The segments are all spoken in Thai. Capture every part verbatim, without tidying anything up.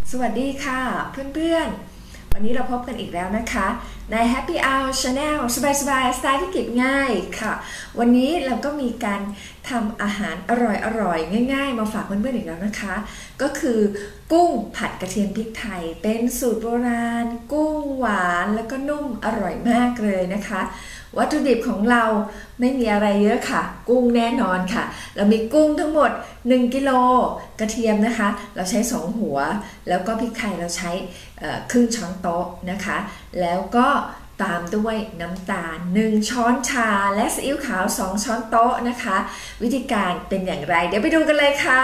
สวัสดีค่ะเพื่อนๆวันนี้เราพบกันอีกแล้วนะคะใน Happy Hour Channel สบายๆสไตล์ที่กินง่ายค่ะวันนี้เราก็มีการทำอาหารอร่อยๆง่ายๆมาฝากเพื่อนๆอีกแล้วนะคะก็คือกุ้งผัดกระเทียมพริกไทยเป็นสูตรโบราณกุ้งหวานแล้วก็นุ่มอร่อยมากเลยนะคะวัตถุดิบของเราไม่มีอะไรเยอะค่ะกุ้งแน่นอนค่ะเรามีกุ้งทั้งหมดหนึ่งกิโลกระเทียมนะคะเราใช้สองหัวแล้วก็พริกไทยเราใช้ครึ่งช้อนโต๊ะนะคะแล้วก็ตามด้วยน้ำตาลหนึ่งช้อนชาและซีอิ๊วขาวสองช้อนโต๊ะนะคะวิธีการเป็นอย่างไรเดี๋ยวไปดูกันเลยค่ะ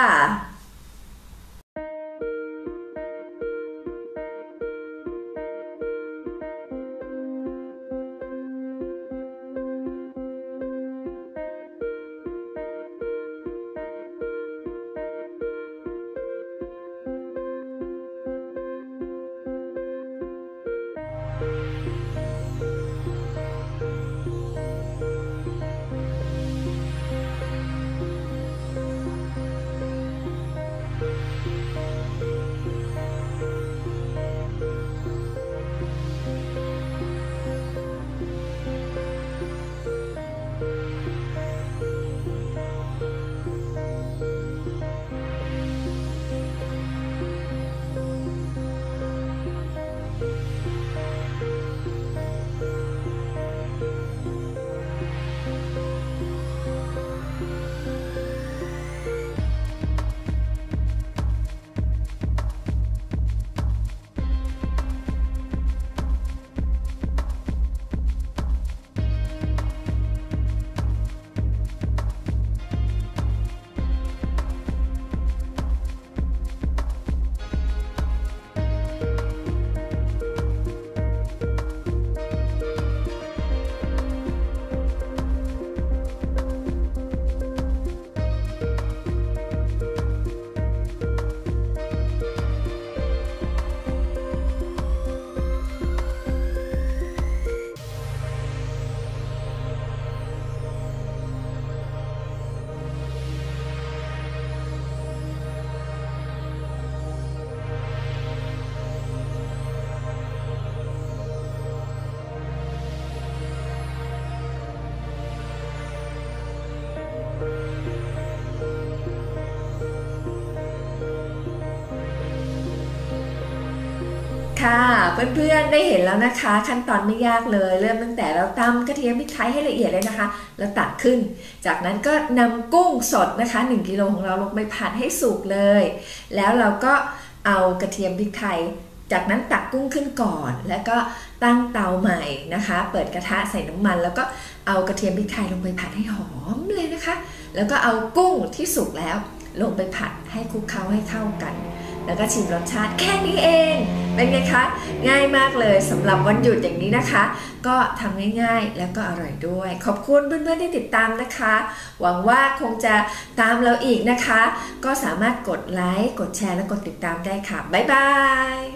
ค่ะเพื่อนๆได้เห็นแล้วนะคะขั้นตอนไม่ยากเลยเริ่มตั้งแต่เราตำกระเทียมพริกไทยให้ละเอียดเลยนะคะแล้วตักขึ้นจากนั้นก็นำกุ้งสดนะคะหนึ่งกิโลของเราลงไปผัดให้สุกเลยแล้วเราก็เอากระเทียมพริกไทยจากนั้นตักกุ้งขึ้นก่อนแล้วก็ตั้งเตาใหม่นะคะเปิดกระทะใส่น้ำมันแล้วก็เอากระเทียมพริกไทยลงไปผัดให้หอมเลยนะคะแล้วก็เอากุ้งที่สุกแล้วลงไปผัดให้คลุกเคล้าให้เข้ากันแล้วก็ชิมรสชาติแค่นี้เองเป็นไงคะง่ายมากเลยสำหรับวันหยุดอย่างนี้นะคะก็ทำง่ายๆแล้วก็อร่อยด้วยขอบคุณเพื่อนๆที่ติดตามนะคะหวังว่าคงจะตามเราอีกนะคะก็สามารถกดไลค์กดแชร์และกดติดตามได้ค่ะบ๊ายบาย